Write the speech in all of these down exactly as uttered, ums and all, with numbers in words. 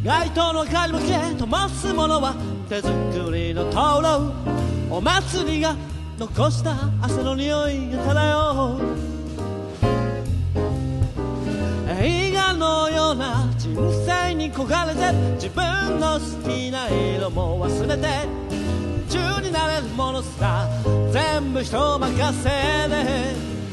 街灯の明かり向け灯すものは手作りの灯籠。お祭りが残した汗の匂いが漂う。映画のような人生に焦がれて、自分の好きな色も忘れて、夢中になれるものさ、全部人任せで。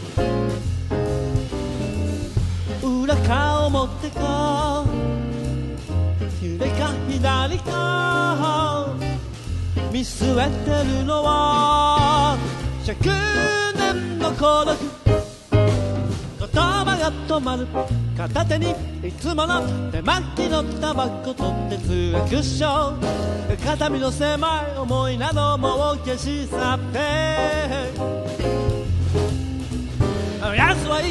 裏か表か左か左か見据えてるのはひゃくねんの孤独。言葉が止まる片手にいつもの手巻きのタバコと哲学書。肩身の狭い思いなどもう消し去って、奴は言った、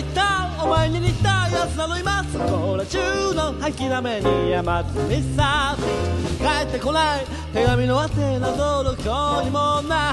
お前に似た奴なの今そこら中の諦めに山積みさ。帰ってこない手紙の宛名などどこにもない。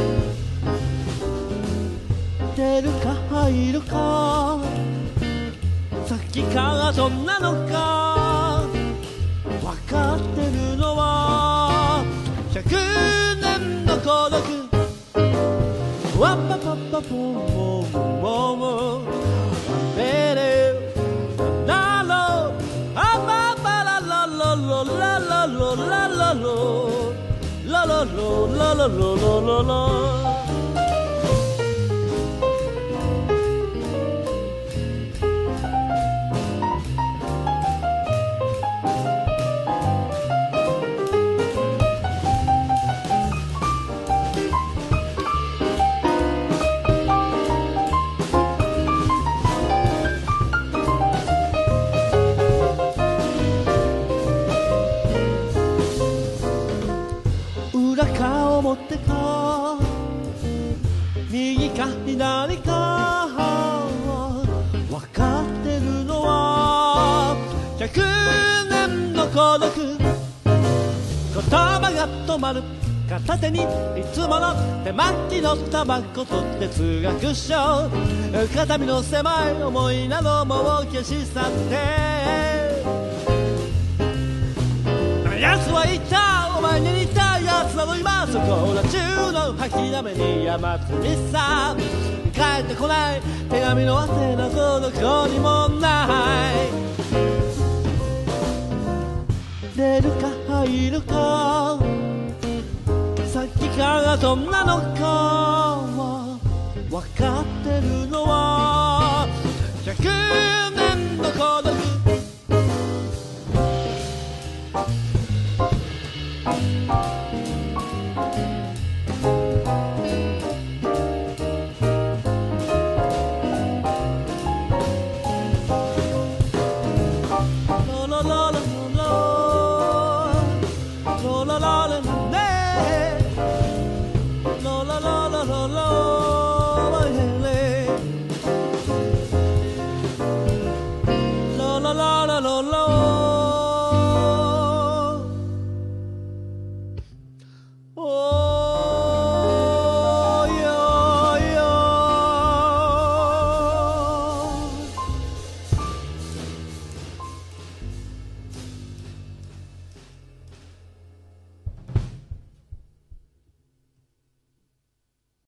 出るか入るか先かどんなのか分かってるのはひゃくねんの孤独。わっぱぱっぱぽんぽんぽんぽんレレラロあばばららららららららららららららららら。裏か表か右か左か分かってるのはひゃくねんの孤独。言葉が止まる片手にいつもの手巻きのタバコと哲学書。肩身の狭い思いなどもう消し去って、奴は言った、お前に似た奴なの今そこら中の諦めに山積みさ。帰ってこない手紙の宛名などどこにもない。出るか入るか先かどんなのかは分かってるのはひゃくねんの孤独。Oh